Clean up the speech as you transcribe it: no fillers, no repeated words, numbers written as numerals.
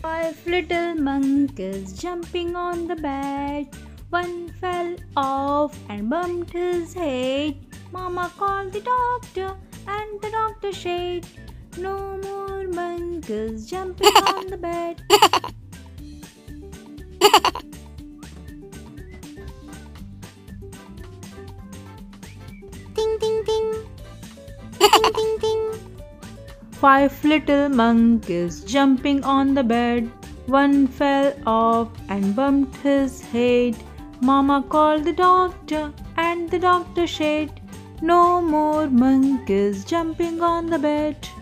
Five little monkeys jumping on the bed. One fell off and bumped his head. Mama called the doctor and the doctor said, "No more monkeys jumping on the bed." Ding ding ding. Ding ding ding. Five little monkeys jumping on the bed. One fell off and bumped his head. Mama called the doctor and the doctor said, "No more monkeys jumping on the bed."